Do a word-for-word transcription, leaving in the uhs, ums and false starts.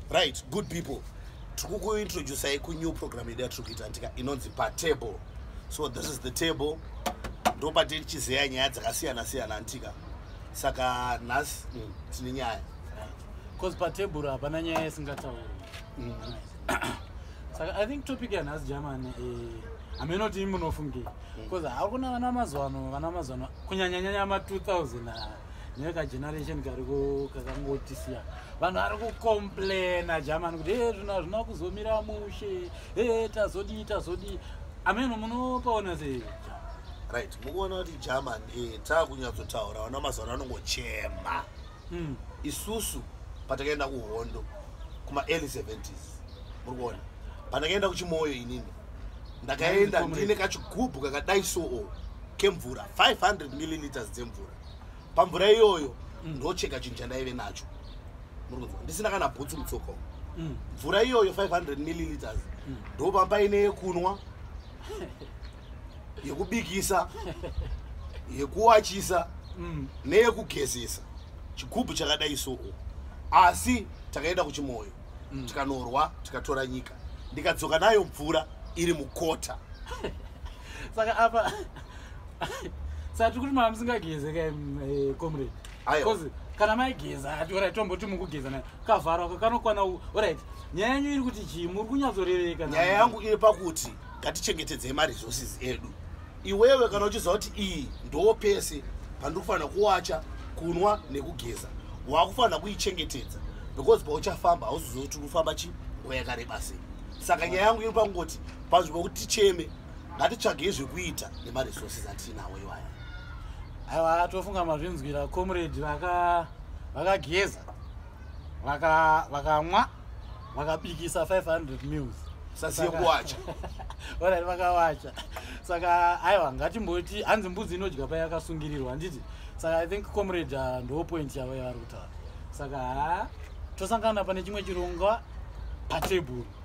Right, good people. Tukuku introduce a new program in there to get antika inonzi PaTable. So this is the table. Ndopa tiri chizeya nyaya dzakasiyana siyana antika. Saka nas tine nyaya. Cause PaTebhuru hapana nyaya isingatauri. Saka I think topic yanhasi German eh amenoti munofungi. Cause hakuna vana mazwano, vana mazwano kunyanya nyanya ma two thousand nyaka generation kariko kakangotisiya. Vanhu vari kucomplaina German kuti eh zvina zvina kuzomira mushe eh tazodi tazodi ameno munopaona sei. Right, mukuona kuti German eh takunyatsotaura vana mazwano anongochema. Mm. Isusu patakaenda kuhondo kuma early seventies. Murikuona pandakaenda kuchimoyo inini ndakaenda ndine kachigubhu kakadai soo kemvura five hundred milliliters dzemvura. Pamvura iyoyo ndocheka chinhu chandaive nacho. Murikuzwa ndisina kana bhutsu mutsoko. Mvura iyoyo five hundred milliliters ndo paine yekunwa yekubikisa yekuwachisa neyekugezesa chigubhu chakadai soo. Asi takaenda kuchimoyo tikanorwa tikatora nyika ndikadzoka nayo mvura iri mukota. Saka apa sati kuti mama musingageze ka comrade because kana maigeza ati ora tomboti mukugeza nayo kavharwa kanokwana alright nyaya yanyu iri kuti chi muri kunyatzorereka. Nyaya yangu iri pakuti ngatichengetedze ma resources edu. Iwewe kana uchiziva kuti iyi ndo pese pandikufanira kuwacha kunwa nekugeza wakufanira kuichengetedza because pauchafamba hauzizoziva kuti ufamba chi nguva yakareba sei. Saka nyaya yangu iri pangoti panzvimbo kuti ticheme ngatitsvagei zvekuita nema resources atinawo iwaya. Aiwa tofunga mazvinzwira comrade vaka vakageza vaka vakamwa vakabikisa five hundred meals sasiye kuwacha. Ora vakawacha. Saka aiwa ngatimboti hanzi mbudzi inodya paya yakasungirirwa handiti. Saka I think comrade uh, ndo point yavo yavari kutaura. Saka tosangana pane chimwe chirongwa PaTebhuru.